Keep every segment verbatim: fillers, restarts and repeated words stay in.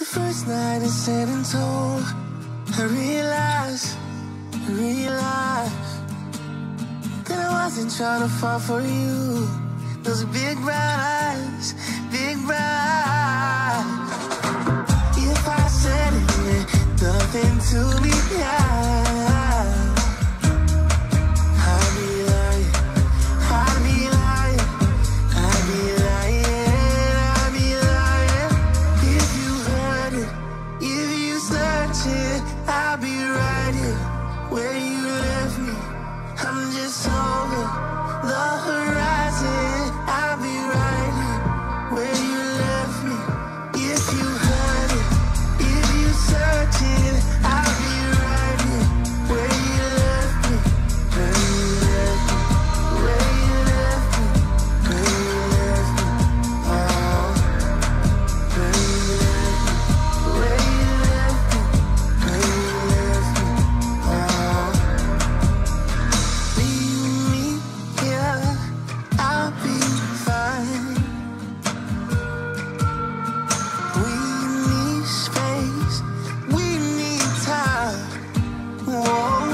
first night in San Antonio, I realized, I realized that I wasn't trying to fall for you. Those big brown eyes, big brown eyes. If I said it meant nothing to me, yeah, I'd be lying, I'd be lying, I'd be lying, I'd be lying. If you heard it, if you search it, I'll be right here where you left me. I'm just over the horizon. I'll be right here where you left me. If you heard it, if you search it, I'll be right here where you left me. Where you left me, where you left me, where you left me. Oh, where you left me, where you left me, where you left me. Oh, leave me here, I'll be fine. We need space, we need time. Whoa.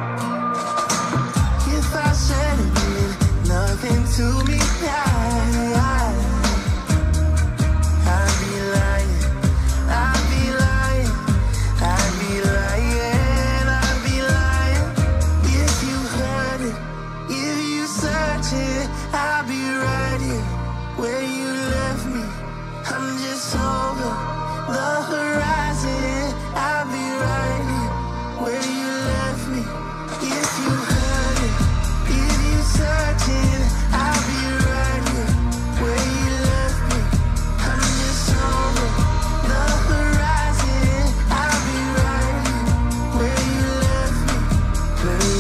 If I said it meant nothing to me, I, I'd be lying, I'd be lying, I'd be lying, I'd be lying. If you heard it, if you search it, I'll be right here where you left me. I'm just over the horizon. I'll be right here where you left me. If you heard it, if you search it, I'll be right here where you left me. I'm just over the horizon. I'll be right here where you left me. Where